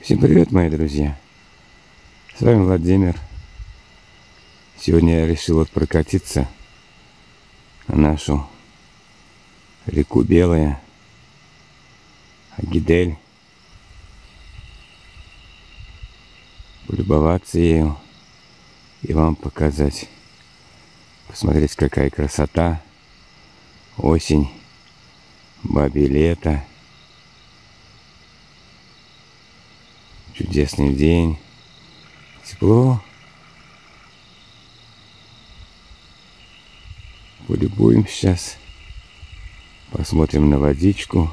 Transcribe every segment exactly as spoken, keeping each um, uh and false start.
Всем привет, мои друзья! С вами Владимир. Сегодня я решил вот прокатиться на нашу реку Белая, Агидель, полюбоваться ею и вам показать, посмотреть, какая красота, осень, бабье лето, чудесный день, тепло. Полюбуем сейчас, посмотрим на водичку.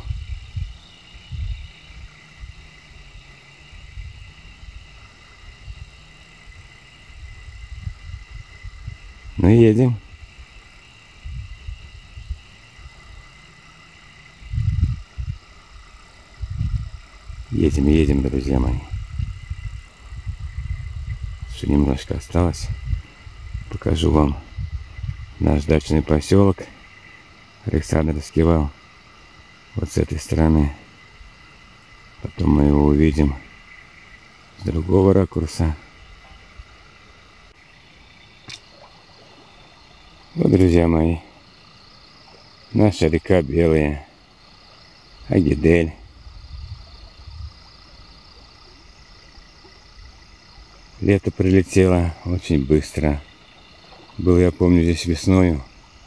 Ну, едем. Едем, едем, друзья мои. Еще немножко осталось. Покажу вам наш дачный поселок Александровский вал. Вот с этой стороны. Потом мы его увидим с другого ракурса. Вот, друзья мои, наша река Белая, Агидель. Лето прилетело очень быстро. Был, я помню, здесь весною.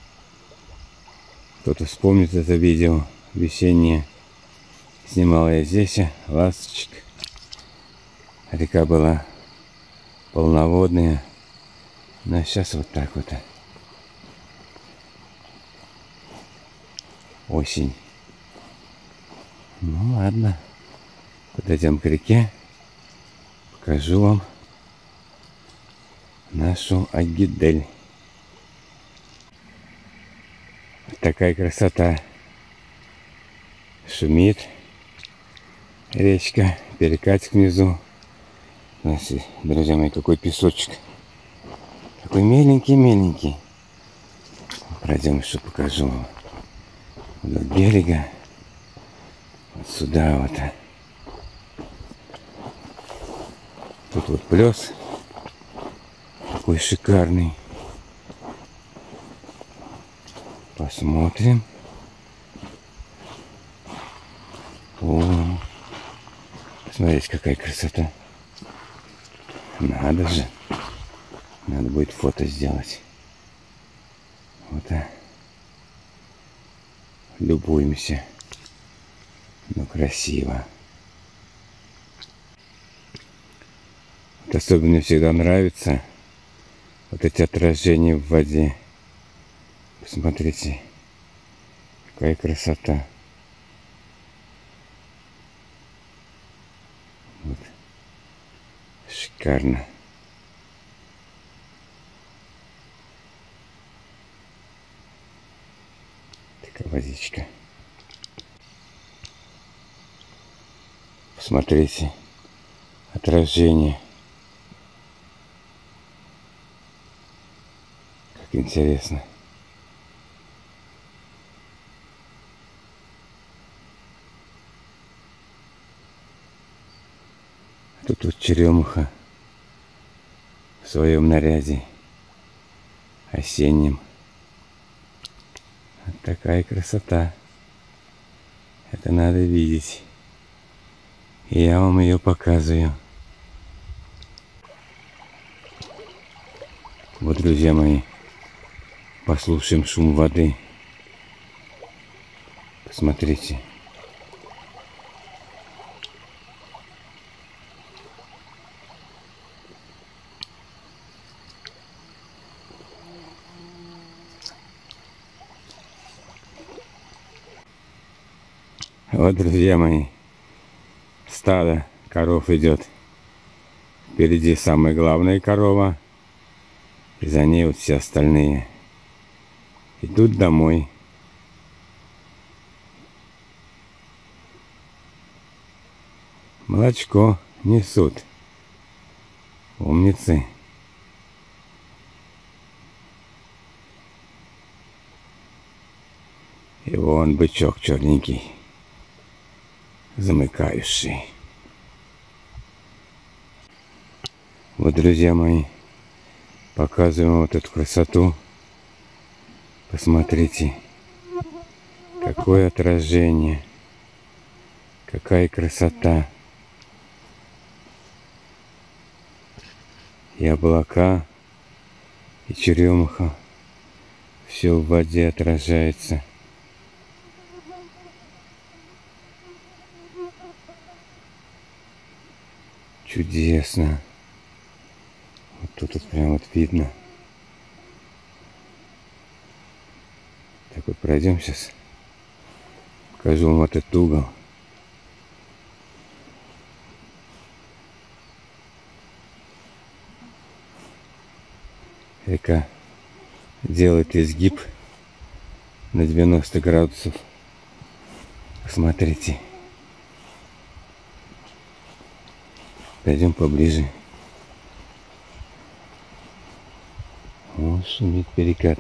Кто-то вспомнит это видео весеннее. Снимал я здесь ласточек. Река была полноводная. Но сейчас вот так вот. Осень. Ну ладно. Подойдем к реке. Покажу вам нашу Агидель. Такая красота. Шумит речка, перекатик внизу. Знаете, друзья мои, какой песочек. Такой меленький-меленький. Пройдем еще покажу вам. Вдоль берега. Вот сюда вот. Тут вот плес. Такой шикарный. Посмотрим. О, смотрите, какая красота. Надо же. Надо будет фото сделать. Вот так. Любуемся. Ну, красиво. Вот особенно мне всегда нравится вот эти отражения в воде. Посмотрите, какая красота. Вот. Шикарно. Такая водичка. Посмотрите, отражение. Как интересно. Тут вот черемуха в своем наряде осеннем. Вот такая красота. Это надо видеть. И я вам ее показываю. Вот, друзья мои, послушаем шум воды. Посмотрите. Вот, друзья мои, стадо коров идет. Впереди самая главная корова. И за ней вот все остальные. Идут домой. Молочко несут. Умницы. И вон бычок черненький, замыкающий. Вот, друзья мои, показываем вот эту красоту. Посмотрите, какое отражение, какая красота. И облака, и черемуха, все в воде отражается. Чудесно. Вот тут вот прям вот видно. Так вот пройдем сейчас. Покажу вам вот этот угол. Река делает изгиб на девяносто градусов. Посмотрите. Пойдем поближе. О, шумит перекат.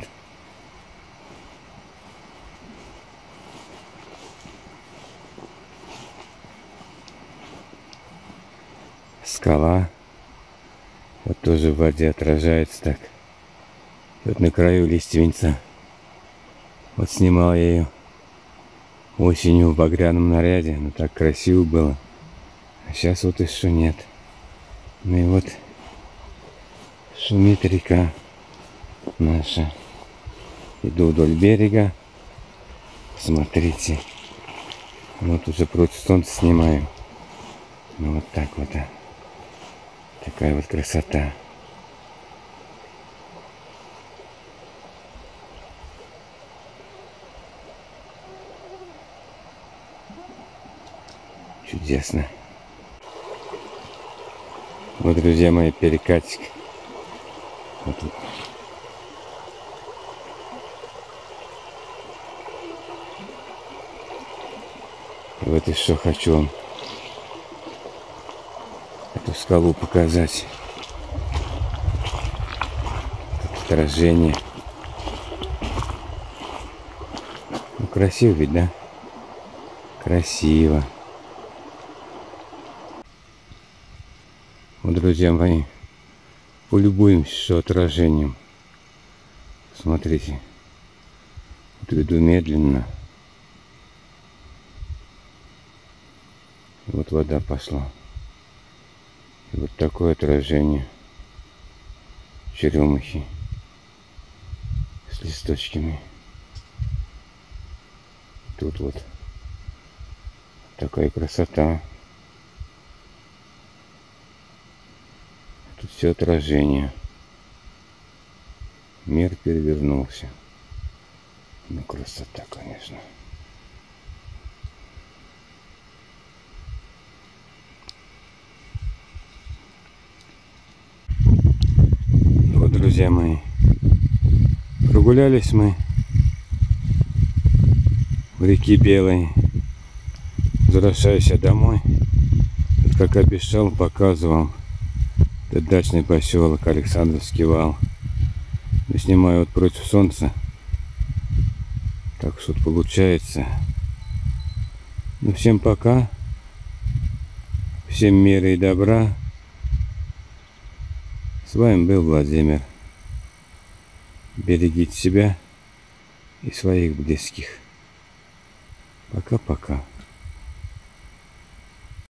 Скала. Вот тоже в воде отражается так. Вот на краю лиственница. Вот снимал я ее осенью в багряном наряде. Ну так красиво было. А сейчас вот еще нет. Ну и вот шумит река наша. Иду вдоль берега. Смотрите. Вот уже против солнца снимаю. Ну вот так вот. А. Такая вот красота. Чудесно. Вот, друзья мои, перекатик. Вот тут. И вот еще хочу вам эту скалу показать. Отражение. Ну, красиво ведь, да? Красиво. Вот, друзья мои, полюбуемся еще отражением. Смотрите. Вот иду медленно. И вот вода пошла. И вот такое отражение черемухи с листочками. Тут вот такая красота. Тут все отражение. Мир перевернулся. Ну, красота, конечно. Вот, друзья мои, прогулялись мы в реке Белой. Возвращаюсь я домой. Тут, как обещал, показывал. Это дачный поселок Александровский вал. Я снимаю вот против солнца. Так что получается. Ну, всем пока. Всем мира и добра. С вами был Владимир. Берегите себя и своих близких. Пока-пока.